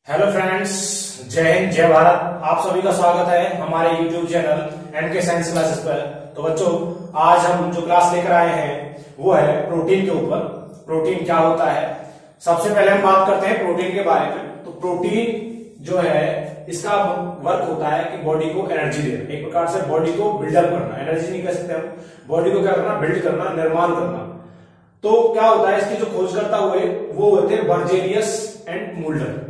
Hello friends, जय हिंद जय भारत। आप सभी का स्वागत है हमारे YouTube channel MK science classes पर। तो बच्चों, आज हम जो क्लास लेकर आए हैं वो है प्रोटीन के ऊपर। प्रोटीन क्या होता है, सबसे पहले हम बात करते हैं प्रोटीन के बारे में। तो प्रोटीन जो है इसका वर्क होता है कि बॉडी को एनर्जी देना, एक प्रकार से बॉडी को बिल्डअप करना। एनर्जी नहीं कह सकते हम, बॉडी को क्या करना, बिल्ड करना, निर्माण करना। तो क्या होता है, इसकी जो खोजकर्ता हुए वो होते हैं बर्जेलियस एंड मुल्डर।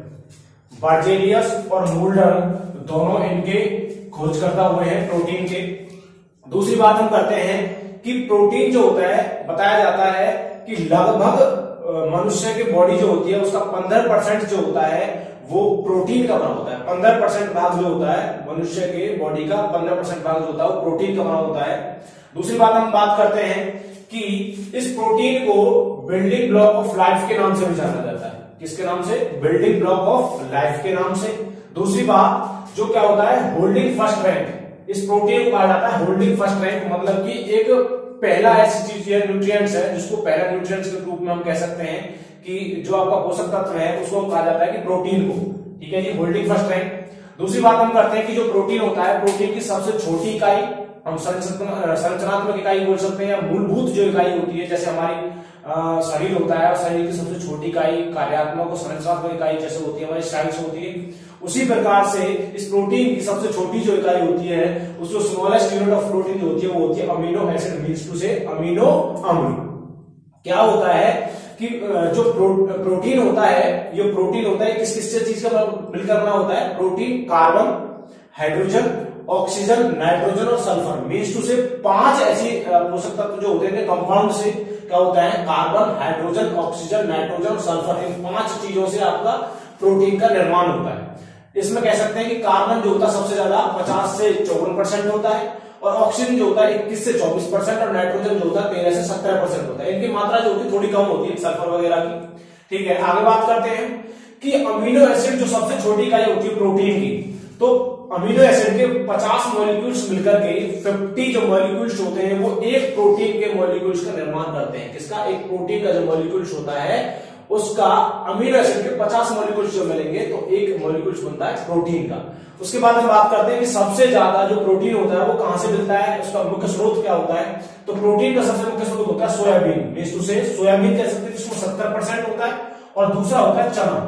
बर्जेलियस और मुल्डर दोनों इनके खोजकर्ता हुए हैं प्रोटीन के। दूसरी बात हम करते हैं कि प्रोटीन जो होता है, बताया जाता है कि लगभग मनुष्य की बॉडी जो होती है उसका 15% जो होता है वो प्रोटीन का बना होता है। 15% भाग जो होता है मनुष्य के बॉडी का 15% भाग जो होता है वो प्रोटीन का बना होता है। दूसरी बात हम बात करते हैं कि इस प्रोटीन को बिल्डिंग ब्लॉक ऑफ लाइफ के नाम से भी जाना जाता है। किसके नाम से? बिल्डिंग ब्लॉक ऑफ लाइफ के नाम से। दूसरी बात जो क्या होता है, होल्डिंग फर्स्ट रैंक। इस प्रोटीन को कहा जाता है होल्डिंग फर्स्ट रैंक, मतलब कि एक पहला ऐसी चीज है, न्यूट्रिएंट्स है, जिसको पहला न्यूट्रिएंट्स के रूप में हम कह सकते हैं कि जो आपका पोषक तत्व है उसको कहा जाता है कि प्रोटीन को। ठीक है जी, होल्डिंग फर्स्ट रैंक। दूसरी बात हम करते हैं कि जो प्रोटीन होता है, प्रोटीन की सबसे छोटी इकाई हम संरचनात्मक इकाई बोल सकते हैं, या मूलभूत जो इकाई होती है, जैसे हमारी शरीर होता है और शरीर की सबसे छोटी इकाई कार्यात्मक और संरचनात्मक इकाई जैसे होती है हमारी सेल्स होती है, उसी प्रकार से इस प्रोटीन की सबसे छोटी जो इकाई होती है, उस जो स्मॉलेस्ट यूनिट ऑफ प्रोटीन होती है वो होती है amino acid, means to say amino अम्ल। क्या होता है कि जो प्रोटीन होता है, ये प्रोटीन होता है किस किस चीज का मिलकर बना होता है? Protein carbon, hydrogen, oxygen, nitrogen और सल्फर, मीन्स टू से 5 ऐसी पोषक तत्व जो होते हैं कंपाउंड से क्या होता है, कार्बन, हाइड्रोजन, ऑक्सीजन, नाइट्रोजन और सल्फर, इन 5 चीजों से आपका प्रोटीन का निर्माण होता है। इसमें कह सकते हैं कि कार्बन जो होता है सबसे ज्यादा 50 से 54% होता है, और ऑक्सीजन जो होता है 21 से 24%, और नाइट्रोजन जो होता है 13 से 17% होता है। इनकी मात्रा जो होती है थोड़ी कम होती है सल्फर वगैरह की। ठीक है, आगे बात करते हैं कि अमीनो एसिड जो सबसे छोटी इकाई होती है प्रोटीन की, तो अमीनो एसिड के 50 मॉलिक्यूल्स मिलकर के 50 जो मॉलिक्यूल्स होते हैं वो एक प्रोटीन के मॉलिक्यूल्स का निर्माण करते हैं। किसका? एक प्रोटीन का जो मॉलिक्यूल्स होता है उसका अमीनो एसिड के 50 मॉलिक्यूल्स जो मिलेंगे तो एक मॉलिक्यूल्स बनता है प्रोटीन का। उसके बाद हम बात करते हैं कि सबसे ज्यादा जो प्रोटीन होता है वो कहां से मिलता है, उसका मुख्य स्रोत क्या होता है? तो प्रोटीन का सबसे मुख्य स्रोत होता है soybean, means to say soybean कह सकते हैं, जिसमें 70% होता है, और दूसरा होता है चना।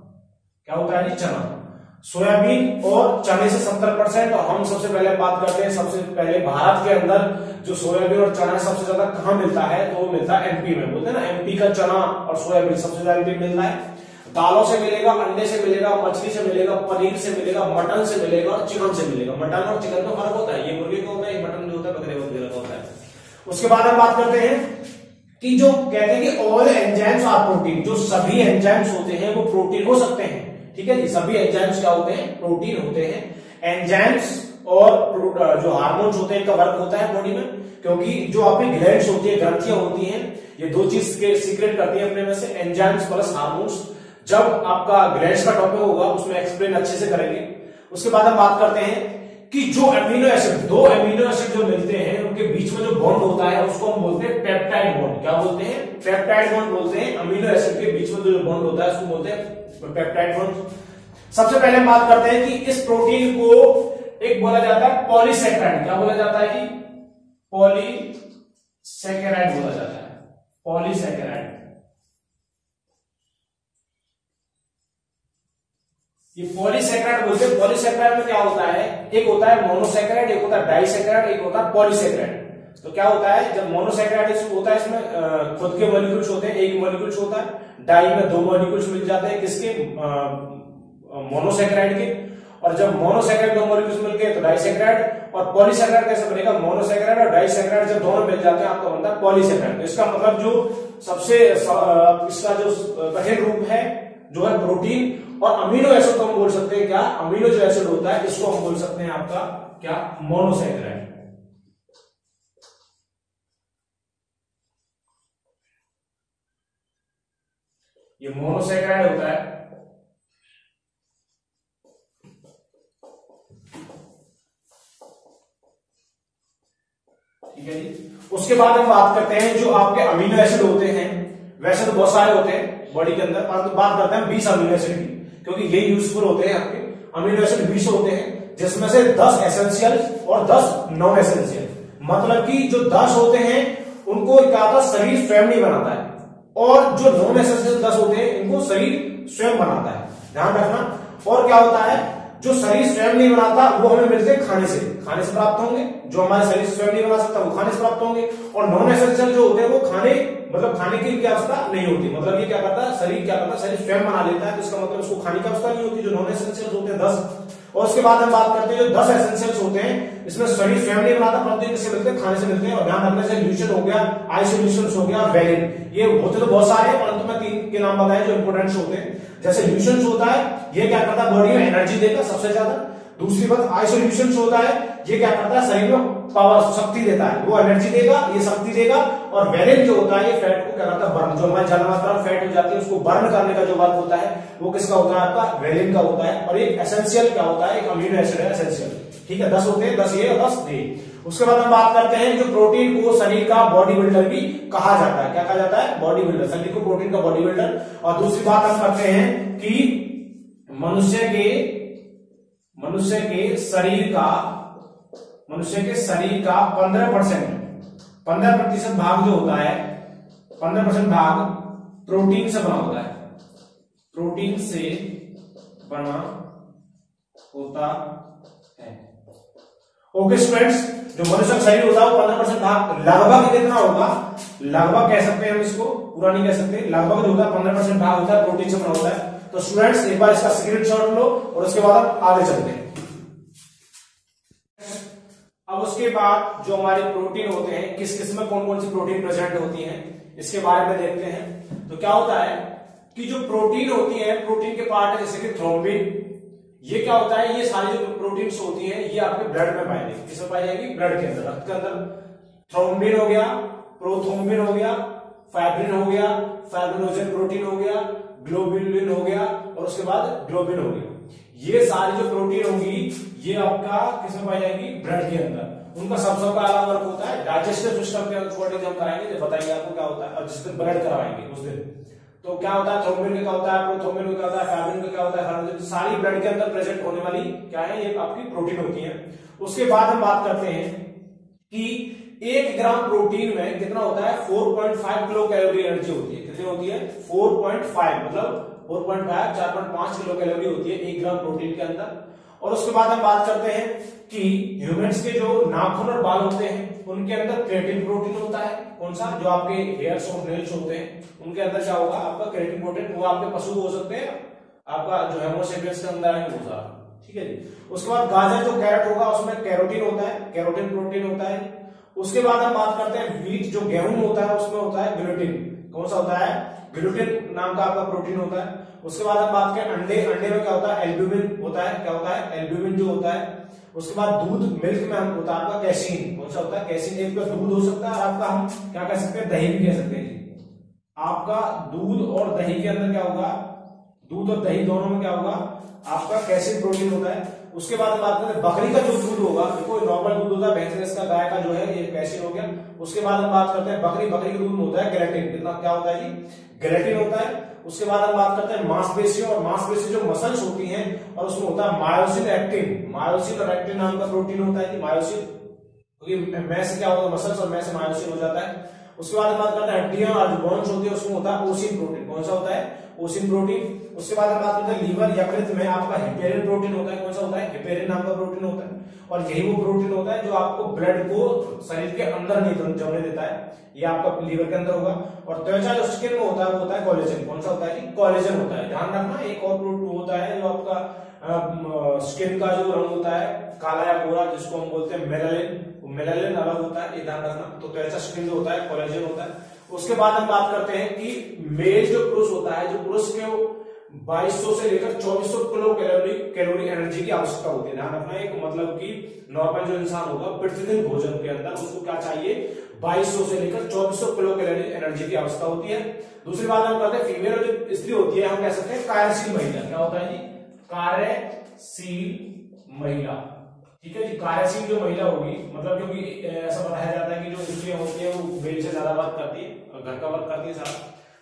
क्या होता है जी? चना। सोयाबीन और चने से 70%। और हम सबसे पहले बात करते हैं, सबसे पहले भारत के अंदर जो सोयाबीन और चना सबसे ज्यादा कहां मिलता है, तो वो मिलता है एमपी में। बोलते हैं ना, एमपी का चना और सोयाबीन सबसे ज्यादा एमपी मिलता है। दालों से मिलेगा, अंडे से मिलेगा, मछली से मिलेगा, पनीर से मिलेगा, मटन से मिलेगा और चिकन से मिलेगा। मटन और चिकन में फर्क होता है, ये मुर्गी का होता है, मटन जो होता है बकरे वगैरह का होता है। उसके बाद हम बात करते हैं कि जो कहते हैं कि ऑल एंजाइम्स आर प्रोटीन, जो सभी एंजाइम्स होते हैं वो प्रोटीन हो सकते हैं। ठीक है जी, सभी एंजाइम्स क्या होते हैं? प्रोटीन होते हैं। एंजाइम्स और जो हार्मोन्स होते हैं इनका वर्क होता है बॉडी में, क्योंकि जो आपकी ग्लैंड्स होती है, ग्रंथियां होती हैं, ये दो चीज के सीक्रेट करती है अपने में से, एंजाइम्स प्लस हार्मोन्स। जब आपका ग्लैंड्स का टॉपिक होगा उसमें एक्सप्लेन अच्छे से करेंगे। उसके बाद हम बात करते हैं कि जो अमीनो एसिड, 2 अमीनो एसिड जो मिलते हैं उनके बीच में जो बॉन्ड होता है उसको हम बोलते हैं पेप्टाइड बॉन्ड। क्या बोलते हैं? पेप्टाइड बॉन्ड बोलते हैं। अमीनो एसिड के बीच में जो बॉन्ड होता है उसको बोलते हैं पेप्टाइड बॉन्ड। सबसे पहले हम बात करते हैं कि इस प्रोटीन को एक बोला जाता है पॉलीसैकेराइड। क्या बोला जाता है जी? पॉलीसैकेराइड बोला जाता है, पॉलीसैकेराइड। ये पॉलीसैकेराइड बोलते हैं। पॉलीसैकेराइड में क्या होता है, एक होता है मोनोसैकेराइड, एक होता है डाइसैकेराइड, एक होता है पॉलीसैकेराइड। तो क्या होता है, जब मोनोसैकेराइड होता है इसमें खुद के मॉलिक्यूल्स होते हैं, एक मॉलिक्यूल्स होता है। डाई में 2 मॉलिक्यूल्स मिल जाते हैं, किसके? मोनोसैकेराइड के। और जब मोनोसैकेराइड 2 मॉलिक्यूल्स मिलके तो डाइसैकेराइड। और पॉलीसैकेराइड कैसे बनेगा? मोनोसैकेराइड और डाइसैकेराइड जब दोनों मिल जाते हैं आपका बनता है पॉलीसैकेराइड। तो इसका मतलब जो सबसे इसका जो कठिन रूप है जो है प्रोटीन। और अमीनो एसिड को हम बोल सकते हैं क्या? अमीनो जो एसिड होता है इसको हम बोल सकते हैं आपका क्या? मोनोसैकेराइड। ये मोनोसैकेराइड होता है। ठीक है जी। उसके बाद हम बात करते हैं जो आपके अमीनो एसिड होते हैं, वैसे तो बहुत सारे होते हैं बॉडी के अंदर, परंतु बात करते हैं 20 अमीनो एसिड की क्योंकि ये यूजफुल होते हैं आपके। अमीनो एसिड 20 होते हैं, जिसमें से 10 एसेंशियल और 10 नॉन एसेंशियल। मतलब कि जो 10 होते हैं उनको क्या होता है, शरीर स्वयं नहीं बनाता है, और जो नॉन एसेंशियल 10 होते हैं इनको शरीर स्वयं बनाता है। ध्यान रखना। और क्या होता है, जो शरीर स्वयं नहीं बनाता वो हमें मिलते हैं खाने से प्राप्त होंगे। जो हमारे शरीर स्वयं नहीं बना सकता वो खाने से प्राप्त होंगे। और नॉन एसेंशियल जो होते हैं वो खाने की क्या अवस्था नहीं होती। मतलब ये क्या करता है, शरीर क्या करता है, शरीर स्वयं बना लेता है, तो इसका मतलब उसको खाने की अवस्था नहीं होती। जो नॉन एसेंशियल होते हैं 10। और उसके बाद हम बात करते हैं जो 10 एसेंशियल्स होते हैं, इसमें शरीर स्वयं नहीं बनाता, परंतु किससे मिलते हैं, खाने से मिलते हैं। और ध्यान रखने से ल्यूशन हो गया, आइसोल्यूशन हो गया, वैलिन, ये होते तो बहुत सारे हैं, परंतु मैं 3 के नाम बताए जो इंपोर्टेंट होते हैं। जैसे ल्यूशन होता है, ये क्या करता है, बॉडी में एनर्जी देगा सबसे ज्यादा। दूसरी बात आइसोल्यूशन होता है, ये क्या करता है, शरीर में पावर शक्ति देता है, वो एनर्जी देगा, ये शक्ति देगा। और वैलेन जो होता है ये फैट को क्या करता है, बर्न, जो हमारी ज्यादा मात्रा में फैट हो जाती है उसको बर्न करने का जो वर्क होता है वो किसका होता है, आपका वैलेन का होता है। और एक एसेंशियल क्या होता है, एक अमीनो एसिड है एसेंशियल। ठीक है, 10 होते हैं, 10 ये और 10 ये। उसके बाद हम बात करते हैं जो प्रोटीन को शरीर का बॉडी बिल्डर भी कहा जाता है। क्या कहा जाता है, बॉडी बिल्डर, शरीर को प्रोटीन का बॉडी बिल्डर। और दूसरी बात हम करते हैं कि मनुष्य के शरीर का 15% भाग जो होता है, 15% भाग प्रोटीन से बना होता है, प्रोटीन से बना होता है। ओके स्टूडेंट्स, जो मनुष्य का शरीर होता है वो 15% भाग, लगभग कितना होगा, लगभग कह सकते हैं हम इसको, पूरा नहीं कह सकते, लगभग जो होता है 15% भाग होता है प्रोटीन से बना होता है। तो स्टूडेंट्स एक बार इसका स्क्रीनशॉट लो और उसके बाद हम आगे चलते हैं। अब उसके बाद जो हमारे प्रोटीन होते हैं, किस किस में कौन कौन सी प्रोटीन प्रेजेंट होती हैं, इसके बारे में देखते हैं। तो क्या होता है कि जो प्रोटीन होती है, प्रोटीन के पार्ट है जैसे कि थ्रोम्बिन, ये क्या होता है, ये सारी जो प्रोटीन्स होती हैं ये आपके ब्लड में पाई जाएगी। किसमें पाई जाएगी, ब्लड के अंदर, रक्त के अंदर। थ्रोम्बिन हो गया, प्रोथ्रोम्बिन हो गया, फाइब्रिन हो गया, फाइब्रिनोजन प्रोटीन हो गया, ग्लोबुलिन हो गया, और उसके बाद ग्लोबिन हो गया। ये सारी जो प्रोटीन होगी ये आपका किसमें पाई जाएगी, ब्लड के अंदर। उनका सबका अलग वर्क होता है। डाइजेस्टिव सिस्टम के अकॉर्डिंग हम कराएंगे, तो बताएंगे आपको क्या होता है, और जिस दिन ब्लड कराएंगे उस दिन तो क्या होता है, थ्रोम्बिन का क्या होता है, प्रोथ्रोम्बिन का क्या होता है, फाइब्रिन का क्या होता है, फाइब्रिन, सारी ब्लड के अंदर प्रेजेंट होने वाली क्या है, ये आपकी प्रोटीन होती है। उसके बाद हम बात करते हैं कि 1 ग्राम प्रोटीन में कितना होता है, 4.5 किलो कैलोरी एनर्जी होती है। कितनी होती है, 4.5, मतलब 4.5 4.5 किलो कैलोरी होती है 1 ग्राम प्रोटीन के अंदर। और उसके बाद हम बात करते हैं कि ह्यूमंस के जो नाखून और बाल होते हैं उनके अंदर केराटिन प्रोटीन होता है। कौन सा, जो आपके हेयर्स और नेल्स होते हैं उनके अंदर क्या होगा, आपका केराटिन प्रोटीन। वो आपके पशु हो सकते हैं, आपका जो होमो सेपियंस के अंदर है वो सारा। ठीक है जी। उसके बाद गाजर जो कैरेट होगा उसमें कैरोटीन होता है, कैरोटीन प्रोटीन होता है। उसके बाद हम बात करते हैं व्हीट जो गेहूं होता है उसमें होता है ग्लूटिन। कौन सा होता है, ग्लूटिन नाम का आपका प्रोटीन होता है। उसके बाद हम बात करें अंडे, अंडे में क्या होता है, एल्ब्यूमिन होता है। क्या होता है, एल्ब्यूमिन जो होता है। उसके बाद दूध, मिल्क में हम होता है आपका कैसीन। कौन सा होता है, कैसीन। एक का दूध हो सकता है और आपका हम क्या कह सकते हैं, दही भी कह सकते हैं। आपका दूध और दही के अंदर क्या होगा, दूध और दही दोनों में क्या होगा, आपका कैसीन प्रोटीन होता है। उसके बाद बात करें बकरी का जो दूध होगा, देखो नॉर्मल दूध होता है भैंस का, गाय का जो है ये कैसीन हो गया। उसके बाद हम बात करते हैं बकरी के दूध में होता है गेलेटिन। कितना क्या होता है जी, गेलेटिन होता है। उसके बाद हम बात करते हैं मांसपेशियों, और मांसपेशी जो मसल्स होती हैं और उसमें होता है मायोसिन एक्टिन। मायोसिन और एक्टिन नाम का प्रोटीन होता है कि मायोसिन, क्योंकि मैं से क्या होगा मसल्स और मैं से मायोसिन हो जाता है। उसके बाद हम बात करते हैं हड्डियां और जो बोन्स होती है उसमें होता है ओसिन प्रोटीन। कौन सा होता है, ओसिन प्रोटीन। उसके बाद हम बात करते हैं लीवर, यकृत में आपका हेपेरिन प्रोटीन होता है। कौन सा होता है, हेपेरिन नाम का प्रोटीन होता है। और यही वो प्रोटीन होता है जो आपको ब्लड को शरीर के अंदर नहीं जमने देता है, ये आपका लीवर के अंदर होगा। और त्वचा जो स्किन में होता है वो होता है कोलेजन। कौन सा होता है, कोलेजन होता है। ध्यान रखना, एक और प्रोटीन होता है जो आपका स्किन का जो रंग होता है काला या गोरा, जिसको हम बोलते हैं मेलानिन, मेलानिन अलग होता है, ये ध्यान रखना। तो त्वचा स्किन जो होता है कोलेजन होता है। उसके बाद हम बात करते हैं कि मेल जो पुरुष होता है, जो पुरुष के 2200 से लेकर 2400 किलो कैलोरी एनर्जी की आवश्यकता होती है। ध्यान रखना, एक मतलब कि नॉर्मल जो इंसान होगा प्रतिदिन भोजन के अंदर उसको क्या चाहिए, 2200 से लेकर 2400 किलो कैलोरी एनर्जी की आवश्यकता होती है। दूसरी बात हम करते हैं फीमेल जो स्त्री होती है, हम कह सकते हैं कार्यशील महिला। क्या होता है जी, कार्यशील महिला। ठीक है जी, कार्यशील जो महिला होगी, मतलब क्योंकि ऐसा बताया जाता है कि जो स्त्रियां होती है वो मेल से ज्यादा वर्क करती है और घर का वर्क करती है सारा।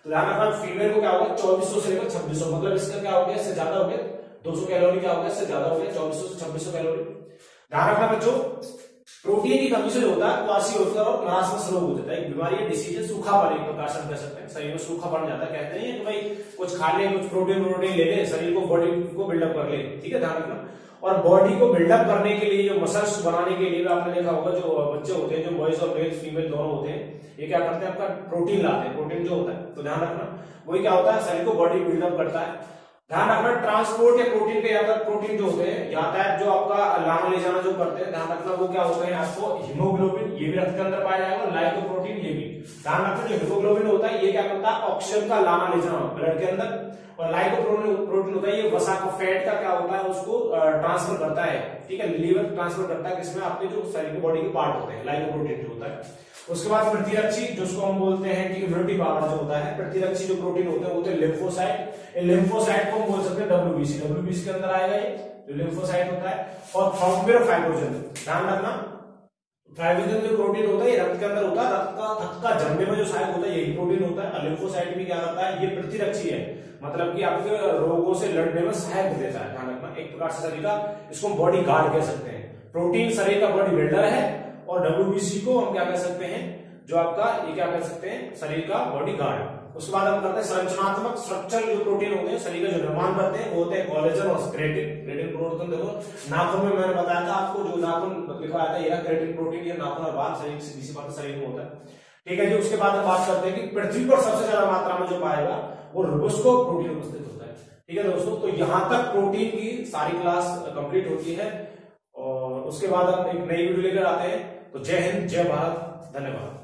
तो ध्यान रखना फीमेल को क्या होगा 2400 से लेकर 2600, मतलब इसका क्या हो गया, इससे ज्यादा हो गया 200 कैलोरी, क्या हो गया इससे ज्यादा हो गया 2400 से 2600 कैलोरी। ध्यान रखना बच्चों, प्रोटीन की कमी से होता है क्वासी और मरासमस रोग हो जाता है, एक बीमारी है, डिसीज है, सूखापन एक प्रकार से हम कह सकते हैं, शरीर में सूखा पड़ जाता है। कहते नहीं है कि भाई कुछ खा ले, कुछ प्रोटीन ले ले, शरीर को बॉडी को बिल्डअप कर ले, ठीक है, ध्यान रखना। और बॉडी को बिल्डअप करने के लिए, जो मसल्स बनाने के लिए, आपने देखा होगा जो बच्चे होते हैं, जो बॉयज और मेल फीमेल दोनों होते हैं, ये क्या करते हैं, आपका प्रोटीन लाते हैं, प्रोटीन जो होता है, तो ध्यान रखना वही क्या होता है, शरीर को बॉडी बिल्डअप करता है। ध्यान रखना ट्रांसपोर्ट या प्रोटीन के यातायात, प्रोटीन जो होते हैं यातायात जो आपका लाना ले जाना जो करते हैं, ध्यान रखना वो क्या होते हैं, आपको हीमोग्लोबिन, ये भी रक्त के अंदर पाया जाएगा, लाइकोप्रोटीन ये भी। ध्यान रखना जो हीमोग्लोबिन होता है ये क्या करता है, ऑक्सीजन का लाना ले जाना ब्लड के अंदर, और लाइकोप्रोटीन होता है ये वसा का, फैट का क्या होता है, उसको ट्रांसफर करता है, ठीक है, लीवर ट्रांसफर करता है किसमें, आपके जो शरीर के बॉडी के पार्ट होते हैं, लाइकोप्रोटीन जो होता है। उसके बाद प्रतिरक्षी, जिसको हम बोलते हैं कि इम्यूनिटी पावर जो होता है, प्रतिरक्षी जो प्रोटीन होते हैं, वो होते हैं लिम्फोसाइट। लिम्फोसाइट को हम बोल सकते हैं डब्ल्यूबीसी, डब्ल्यूबीसी के अंदर आएगा ये जो लिम्फोसाइट होता है। और थ्रोम्बोफिल फाइब्रोजन, ध्यान रखना फाइब्रोजन जो प्रोटीन होता है ये रक्त के अंदर होता है, रक्त का थक्का जमने में जो सहायक होता है यही प्रोटीन होता है। लिम्फोसाइट भी क्या करता है, ये प्रतिरक्षी है, मतलब कि आपके रोगों से लड़ने में सहायक देता है। ध्यान रखना एक प्रकार से शरीर का, इसको हम बॉडी गार्ड कह सकते हैं। प्रोटीन शरीर का बॉडी बिल्डर है, और डब्ल्यूबीसी को हम क्या कह सकते हैं, जो आपका ये क्या कह सकते हैं, शरीर का बॉडी गार्ड। उसके बाद हम करते हैं संरचनात्मक, स्ट्रक्चर जो प्रोटीन होते हैं शरीर का जो निर्माण करते हैं वो होते हैं कोलेजन और क्रेटिन। क्रेटिन प्रोटीन देखो नाखून में मैंने बताया था आपको, जो नाखून लिखा था ये क्रेटिन प्रोटीन, ये नाखून और बाल शरीर सीधी सी बात शरीर में होता है, ठीक है जी। उसके बाद हम बात करते हैं कि पृथ्वी पर सबसे ज्यादा मात्रा में जो पाएगा वो रुबुस्को प्रोटीन उपस्थित होता है, ठीक है दोस्तों। तो यहां तक प्रोटीन की सारी क्लास कंप्लीट होती है, और उसके बाद हम एक नई वीडियो लेकर आते हैं। तो जय हिंद, जय भारत, धन्यवाद।